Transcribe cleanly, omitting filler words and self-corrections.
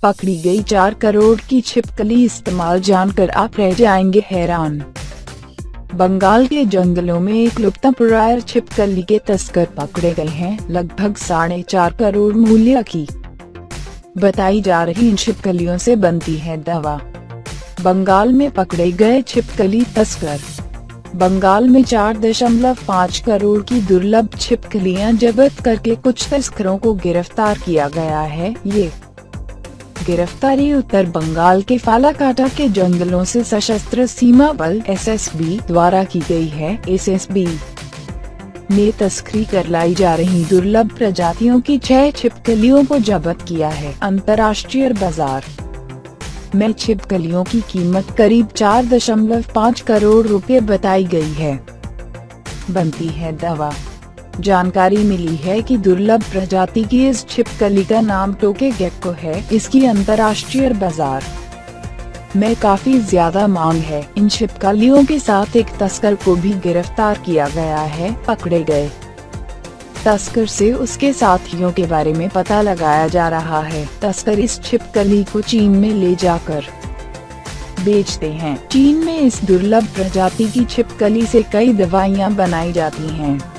पकड़ी गई 4 करोड़ की छिपकली इस्तेमाल जानकर आप रह जाएंगे हैरान। बंगाल के जंगलों में एक लुप्तप्राय छिपकली के तस्कर पकड़े गए हैं। लगभग 4.5 करोड़ मूल्य की बताई जा रही इन छिपकलियों से बनती है दवा। बंगाल में पकड़े गए छिपकली तस्कर। बंगाल में 4.5 करोड़ की दुर्लभ छिपकलियां जब्त करके कुछ तस्करों को गिरफ्तार किया गया है। ये गिरफ्तारी उत्तर बंगाल के फालाकाटा के जंगलों से सशस्त्र सीमा बल (SSB) द्वारा की गई है। SSB ने तस्करी कर लाई जा रही दुर्लभ प्रजातियों की 6 छिपकलियों को जब्त किया है। अंतर्राष्ट्रीय बाजार में छिपकलियों की कीमत करीब 4.5 करोड़ रुपए बताई गई है। बनती है दवा। जानकारी मिली है कि दुर्लभ प्रजाति की इस छिपकली का नाम टोके गेक्को है। इसकी अंतर्राष्ट्रीय बाजार में काफी ज्यादा मांग है। इन छिपकलियों के साथ एक तस्कर को भी गिरफ्तार किया गया है। पकड़े गए तस्कर से उसके साथियों के बारे में पता लगाया जा रहा है। तस्कर इस छिपकली को चीन में ले जाकर बेचते हैं। चीन में इस दुर्लभ प्रजाति की छिपकली से कई दवाइयां बनाई जाती हैं।